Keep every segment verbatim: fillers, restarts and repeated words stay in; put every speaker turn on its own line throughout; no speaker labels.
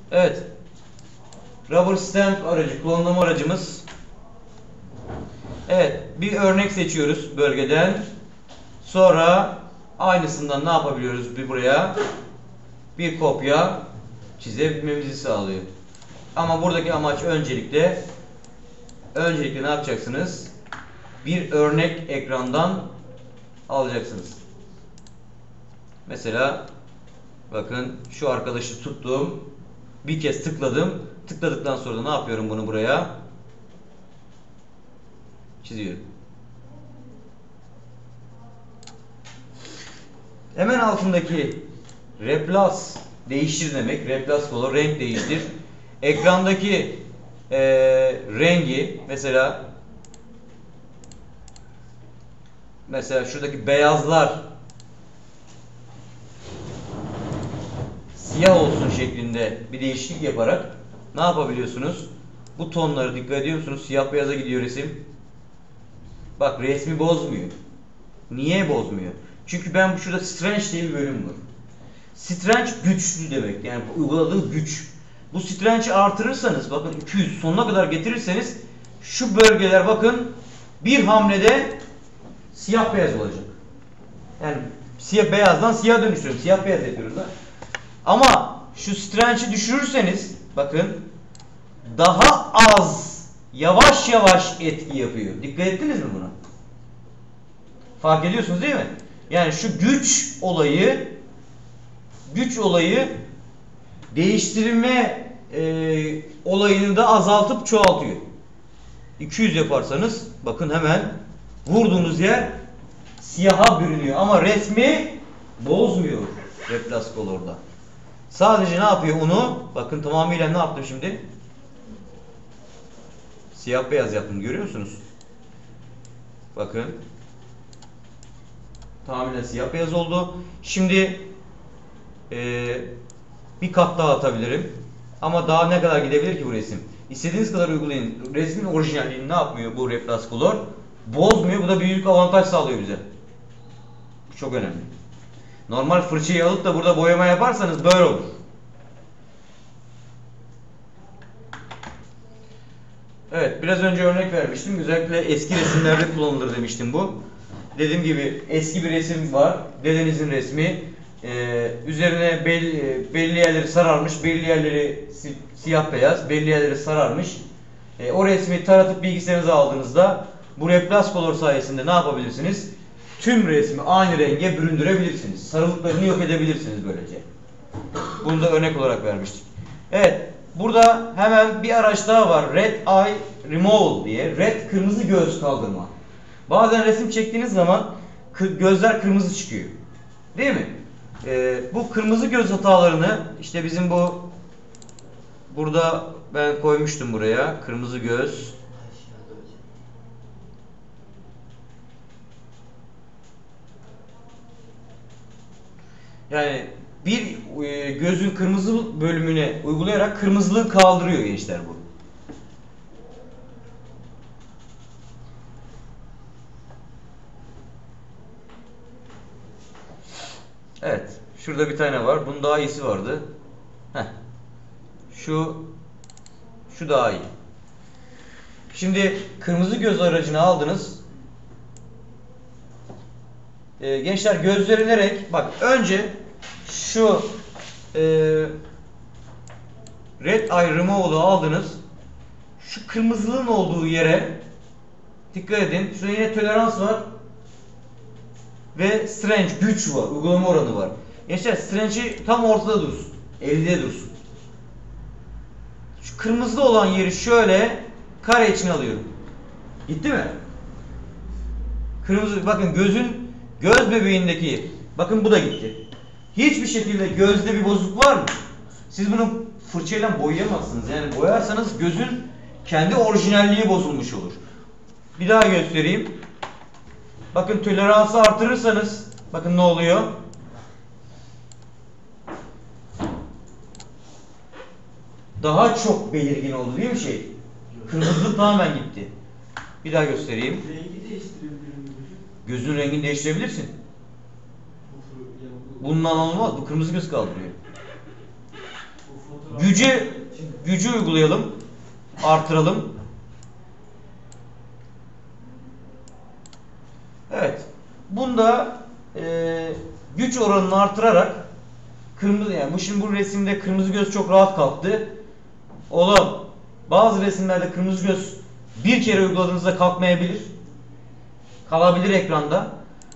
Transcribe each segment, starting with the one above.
Evet. Rubber stamp aracı, klonlama aracımız. Evet, bir örnek seçiyoruz bölgeden. Sonra aynısından ne yapabiliyoruz? Bir buraya bir kopya çizebilmemizi sağlıyor. Ama buradaki amaç öncelikle öncelikle ne yapacaksınız? Bir örnek ekrandan alacaksınız. Mesela bakın şu arkadaşı tuttum. Bir kez tıkladım. Tıkladıktan sonra da ne yapıyorum bunu buraya? Çiziyorum. Hemen altındaki replace değiştir demek. Replace color, renk değiştir. Ekrandaki e, rengi mesela mesela şuradaki beyazlar siyah olsun şeklinde bir değişiklik yaparak ne yapabiliyorsunuz? Bu tonları dikkat ediyor musunuz? Siyah beyaza gidiyor resim. Bak resmi bozmuyor. Niye bozmuyor? Çünkü ben şurada strange diye bir bölüm var. Strange güçlü demek. Yani uyguladığı güç. Bu strange'i artırırsanız bakın iki yüz sonuna kadar getirirseniz şu bölgeler bakın bir hamlede siyah beyaz olacak. Yani siyah beyazdan siyah dönüştürüyorum. Siyah beyaz yapıyoruz da. Ama şu strange'i düşürürseniz bakın daha az yavaş yavaş etki yapıyor. Dikkat ettiniz mi buna? Fark ediyorsunuz değil mi? Yani şu güç olayı güç olayı değiştirme e, olayını da azaltıp çoğaltıyor. iki yüz yaparsanız bakın hemen vurduğunuz yer siyaha bürünüyor ama resmi bozmuyor Replace Color'da. Sadece ne yapıyor onu? Bakın tamamıyla ne yaptım şimdi? Siyah beyaz yaptım, görüyor musunuz? Bakın. Tamamen siyah beyaz oldu. Şimdi e, bir kat daha atabilirim. Ama daha ne kadar gidebilir ki bu resim? İstediğiniz kadar uygulayın. Resmin orijinalliğini ne yapmıyor bu Replace Color? Bozmuyor. Bu da büyük avantaj sağlıyor bize. Bu çok önemli. Normal fırçayı alıp da burada boyama yaparsanız böyle olur. Evet, biraz önce örnek vermiştim. Özellikle eski resimlerde kullanılır demiştim bu. Dediğim gibi eski bir resim var. Dedenizin resmi. Ee, üzerine belli, belli yerleri sararmış, belli yerleri si siyah beyaz, belli yerleri sararmış. Ee, o resmi taratıp bilgisayarınıza aldığınızda bu Replace Color sayesinde ne yapabilirsiniz? Tüm resmi aynı renge büründürebilirsiniz. Sarılıklarını yok edebilirsiniz böylece. Bunu da örnek olarak vermiştik. Evet, burada hemen bir araç daha var. Red Eye Removal diye. Red, kırmızı göz kaldırma. Bazen resim çektiğiniz zaman gözler kırmızı çıkıyor. Değil mi? Ee, bu kırmızı göz hatalarını işte bizim bu burada ben koymuştum buraya. Kırmızı göz. Yani bir e, gözün kırmızı bölümüne uygulayarak kırmızılığı kaldırıyor gençler bu. Evet. Şurada bir tane var. Bunun daha iyisi vardı. Heh. Şu şu daha iyi. Şimdi kırmızı göz aracını aldınız. Ee, gençler gözleri ne renk? Bak önce şu e, Red Eye Removal'ı aldınız. Şu kırmızılığın olduğu yere dikkat edin. Şurada yine tolerans var. Ve strange, güç var. Uygulama oranı var. Gençler strange'i tam ortada dursun. ellide dursun. Şu kırmızı olan yeri şöyle kare içine alıyorum. Gitti mi? Kırmızı, bakın gözün göz bebeğindeki, bakın bu da gitti. Hiçbir şekilde gözde bir bozukluk var mı? Siz bunu fırçayla boyayamazsınız. Yani boyarsanız gözün kendi orijinalliği bozulmuş olur. Bir daha göstereyim. Bakın toleransı artırırsanız bakın ne oluyor? Daha çok belirgin oldu değil mi şey? Kırmızılık tamamen gitti. Bir daha göstereyim.
Rengi değiştirebilirim.
Gözün rengini değiştirebilirsin. Bundan olmaz. Bu kırmızı göz kaldırıyor. Gücü gücü uygulayalım. Artıralım. Evet. Bunda e, güç oranını artırarak kırmızı, yani bu şimdi bu resimde kırmızı göz çok rahat kalktı. Oğlum, bazı resimlerde kırmızı göz bir kere uyguladığınızda kalkmayabilir. Kalabilir ekranda.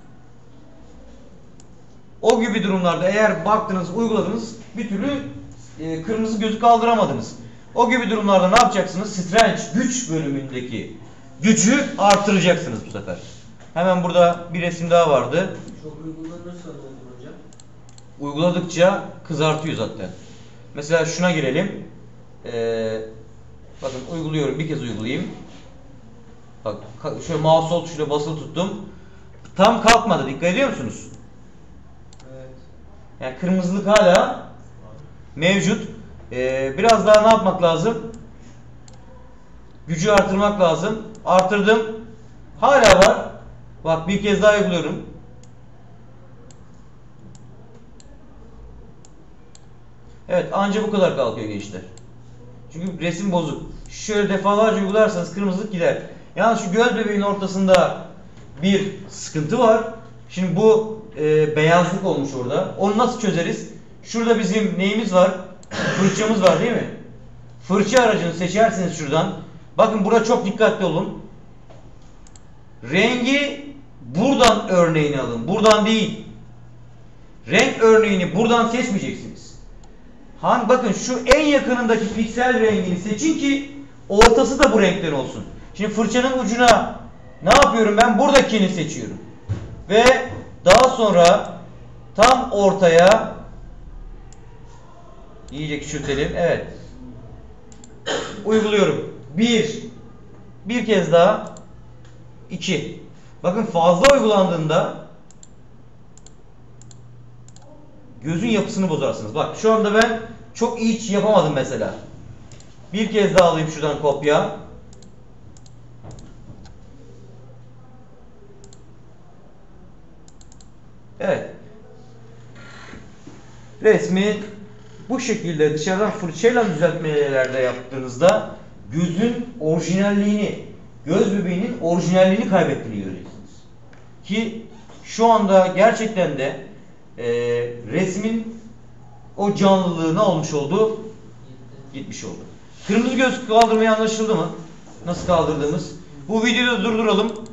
O gibi durumlarda eğer baktınız, uyguladınız, bir türlü e, kırmızı gözü kaldıramadınız. O gibi durumlarda ne yapacaksınız? Strength, güç bölümündeki gücü artıracaksınız bu sefer. Hemen burada bir resim daha vardı.
Çok uygulanırsa ne olur hocam?
Uyguladıkça kızartıyor zaten. Mesela şuna girelim. Ee, bakın uyguluyorum. Bir kez uygulayayım. Bak şöyle mouse sol tuşuyla basılı tuttum. Tam kalkmadı. Dikkat ediyor musunuz?
Evet.
Yani kırmızılık hala mevcut. Ee, biraz daha ne yapmak lazım? Gücü artırmak lazım. Artırdım. Hala var. Bak bir kez daha uyguluyorum. Evet, anca bu kadar kalkıyor gençler. Çünkü resim bozuk. Şöyle defalarca uygularsanız kırmızılık gider. Yalnız şu göz bebeğin ortasında bir sıkıntı var. Şimdi bu e, beyazlık olmuş orada. Onu nasıl çözeriz? Şurada bizim neyimiz var? Fırçamız var değil mi? Fırça aracını seçerseniz şuradan. Bakın burada çok dikkatli olun. Rengi buradan örneğini alın. Buradan değil. Renk örneğini buradan seçmeyeceksiniz. Hangi, bakın şu en yakınındaki piksel rengini seçin ki ortası da bu renkten olsun. Şimdi fırçanın ucuna ne yapıyorum ben? Buradakini seçiyorum. Ve daha sonra tam ortaya iyice küçültelim. Evet. Uyguluyorum. Bir. Bir kez daha. İki. Bakın fazla uygulandığında gözün yapısını bozarsınız. Bak şu anda ben çok iyi yapamadım mesela. Bir kez daha alayım şuradan kopya. Evet. Resmi bu şekilde dışarıdan fırçayla düzeltmelerde yaptığınızda gözün orijinalliğini, göz bebeğinin orijinalliğini kaybettiğini göreceksiniz. Ki şu anda gerçekten de e, resmin o canlılığı ne olmuş oldu? Gitmiş oldu. Kırmızı göz kaldırmayı anlaşıldı mı? Nasıl kaldırdığımız. Bu videoyu durduralım.